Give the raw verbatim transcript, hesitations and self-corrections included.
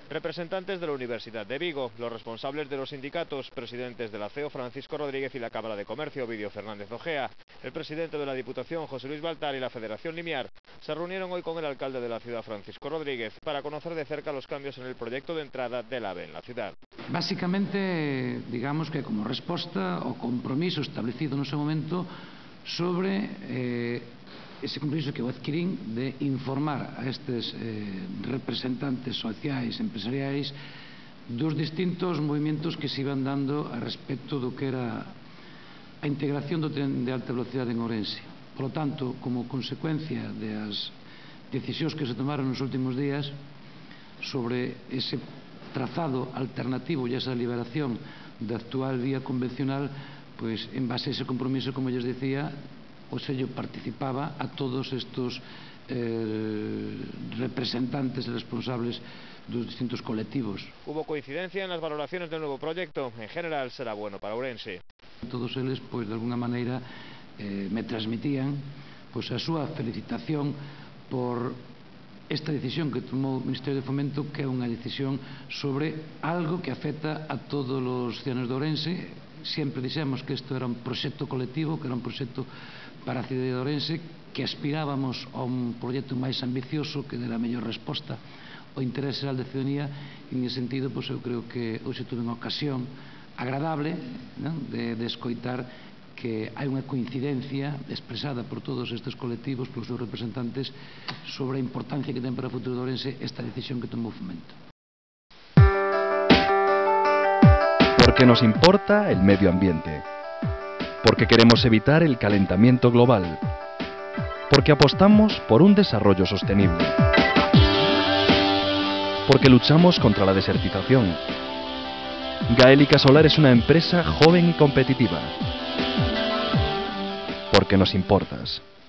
Representantes de la Universidad de Vigo, los responsables de los sindicatos, presidentes de la C E O Francisco Rodríguez y la Cámara de Comercio Ovidio Fernández Ojea, el presidente de la Diputación José Luis Baltar y la Federación Limiar se reunieron hoy con el alcalde de la ciudad Francisco Rodríguez para conocer de cerca los cambios en el proyecto de entrada del AVE en la ciudad. Básicamente, digamos que como resposta ao compromiso establecido no seu momento sobre eh, ese compromiso que eu adquirín de informar a estes eh, representantes sociais, empresariais dos distintos movimentos que se iban dando a respecto do que era a integración do tren de alta velocidade en Ourense. Por lo tanto, como consecuencia das decisións que se tomaron nos últimos días sobre ese trazado alternativo e esa liberación da actual vía convencional, pois en base a ese compromiso, como lles decía, o sello participaba a todos estos eh, representantes e responsables dos distintos colectivos. Hubo coincidencia en las valoraciones del nuevo proyecto. En general será bueno para Ourense. Todos eles, pois, de alguna maneira, eh, me transmitían pois, a súa felicitación por esta decisión que tomou o Ministerio de Fomento, que é unha decisión sobre algo que afecta a todos os ciudadanos de Ourense. Sempre dixemos que isto era un proxecto colectivo, que era un proxecto para a cidade de Ourense, que aspirábamos a un proxecto máis ambicioso que dera a mellor resposta ao interés xeral da ciudadanía. En ese sentido, pois, eu creo que hoxe tuve unha ocasión agradable, non? de, de escoitar que hai unha coincidencia expresada por todos estes colectivos, polos seus representantes, sobre a importancia que ten para o futuro de Ourense esta decisión que tomou Fomento. Porque nos importa el medio ambiente, porque queremos evitar el calentamiento global, porque apostamos por un desarrollo sostenible, porque luchamos contra la desertización. Gaélica Solar es una empresa joven y competitiva. Porque nos importas.